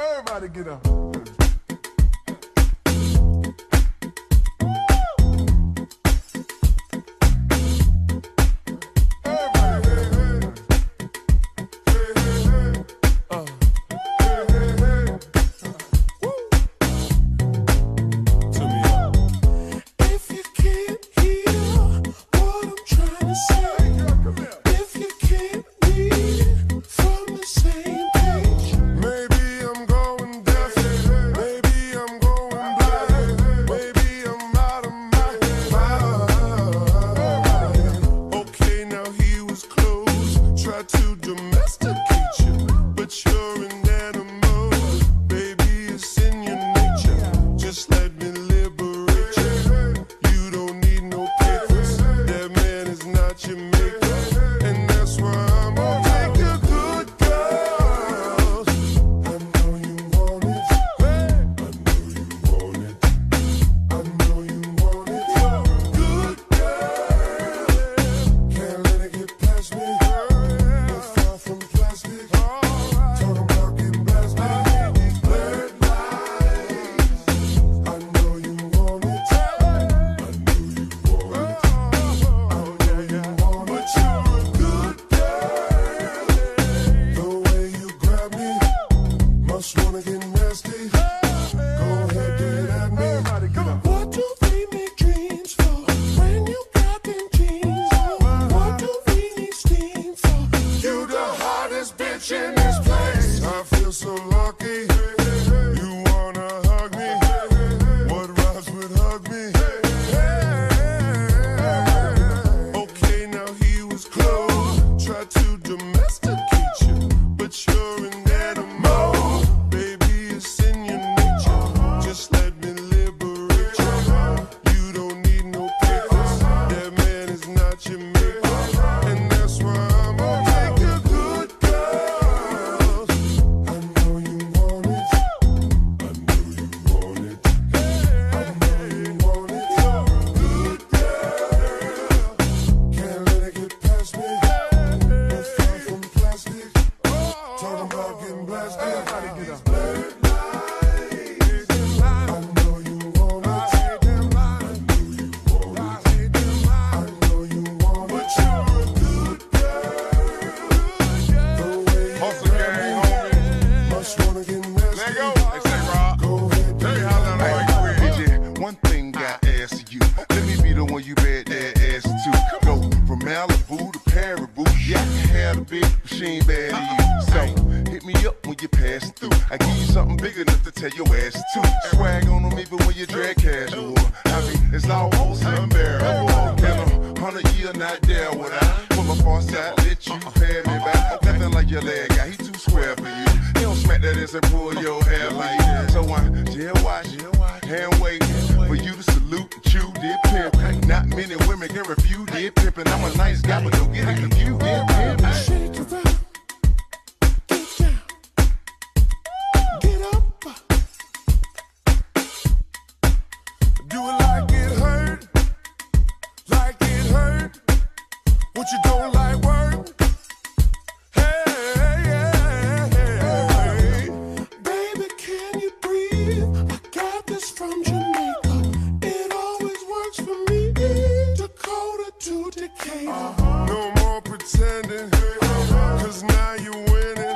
Everybody get up. To domesticate you, but you're an animal, baby, it's in your nature. Just let me liberate you. You don't need no papers. That man is not your maker, and that's why I'm gonna take the good girl. I know you want it. I know you want it. I know you want it. Good girl. Can't let it get past me. From plastic, talking about getting blasted. Blurred lines. I know you want it. I know you want it. I know you want it. But you're a good girl. The way you grab me, must wanna get nasty. Go ahead, get at me. What do we make dreams for when you got them jeans on? What do we need steam for? You the hottest bitch in this place. I feel so lucky. You wanna hug me? What rhymes with hug me? Okay, now he was close. Tried to domesticate you, but you're an animal. Baby, it's in your nature. Just let me liberate you. You don't need no papers. That man is not your maker, and that's why I'm gonna take the good girl. I know you want it. I know you want it. I know you want it. Good girl. Can't let it get past me. No far from plastic. Talking about getting blasted. Everybody get up. Blurred lines. I know you want it. I know you want it. I know you want it. But you're a good girl. The way you Hustle gang, homie. must wanna get nasty. Let go. They say, Rob. Go ahead, Tell me get how long at are me. you with? DJ, one thing I ask you. Let me be the one you bet that ass to. Go from Malibu to Paribu. Yeah, I can have the big machine bad to you. So hit me up when you pass through. I give you something big enough to tell your ass to. Swag on them even when you drag casual. I mean, it's almost unbearable. Can a 100-year not there without pull up on side, let you pay me back. Nothing like your leg guy, he too square for you. He don't smack that ass and pull your hair like that. So I jail watch, hand wait for you to salute and chew did pimp. Not many women can refuse did pimpin'. I'm a nice guy, but don't get it confused. Did pimp. Shake it out. Get down. Get up. Do it like it hurt. Like it hurt. What you don't like work? Hey. Baby, can you breathe? I got this from Jamaica. It always works for me. Dakota to Decatur. No more pretending, 'cause now you're winning.